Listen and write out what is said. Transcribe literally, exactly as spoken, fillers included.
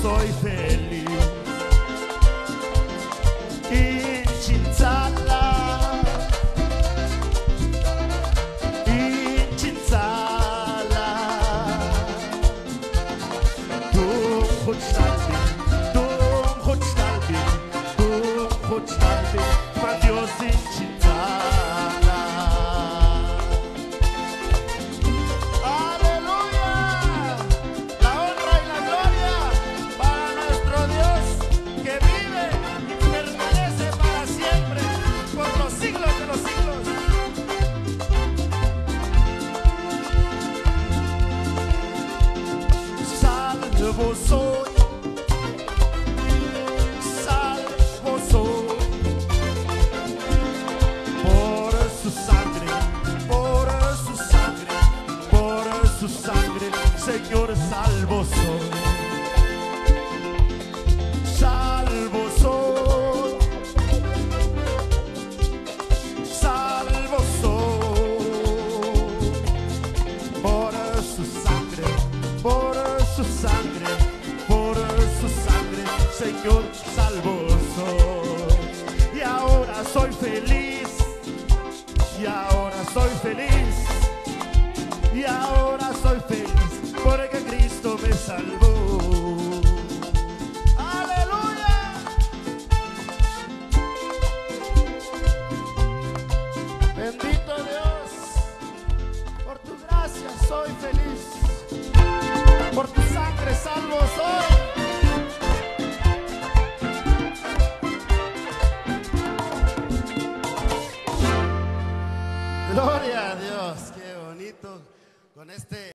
soy feliz. Incinzala, incinzala, Dum Chutz-Talbi, Dum Chutz-Talbi, Dum Chutz-Talbi, ma Dios incinzala. Aleluya, la honra y la gloria para nuestro Dios que vive y permanece para siempre por los siglos de los siglos. Salvo soy, salvo soy, por su sangre, por su sangre, por su sangre, Señor, salvo soy. Salvo soy, salvo soy, por su sangre, por su sangre, por su sangre, Señor, salvo soy. Y ahora soy feliz, y ahora soy feliz, y ahora soy feliz, porque Cristo me salvó. ¡Aleluya! Bendito Dios, por tu gracia soy feliz, por tu sangre salvo soy. Gloria a Dios, qué bonito con este